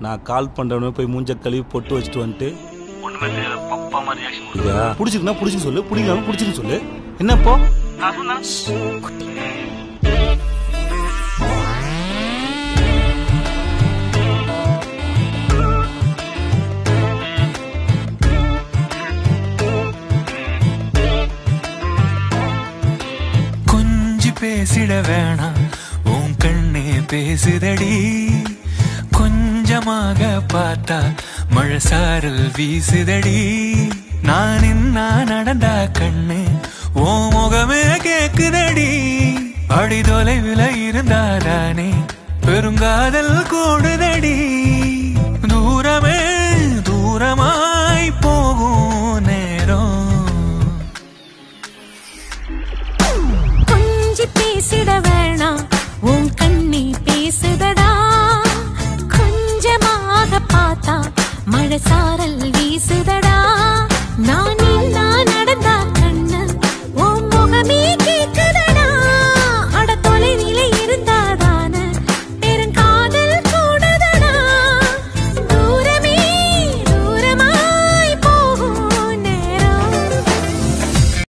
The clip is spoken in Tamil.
நான் கால் பண்றவனே போய் மூஞ்ச கழுவி பொட்டு வச்சுட்டு வந்துட்டு ஒண்ணுமே தெரியாத பப்பா மாதிரி ரியாக்ஷன் புடிச்சிருக்குன்னா புடிச்சுன்னு சொல்லு, பிடிக்காம புடிச்சுன்னு சொல்லு. என்னப்போ நான் சொன்னா கொஞ்சி பேசிட வேணாம், உன் கண்ணே பேசுதடி. கொஞ்சமாக பார்த்தா மழை சாரல் வீசுதடி. நான் என்ன நடந்தா கண்ணு ஓ முகமே கேக்குதடி. அடி தொலைவில் இருந்தாதானே பெருங்காதல் கூடுதடி. தூரமே தூரமாய் போகும் நேரம். கொஞ்சி பேசிட வேணாம், உன் கண்ணி பேசுதடா. கொஞ்சமாக பார்த்தா மழை சாரல் வீசுதடா. நான்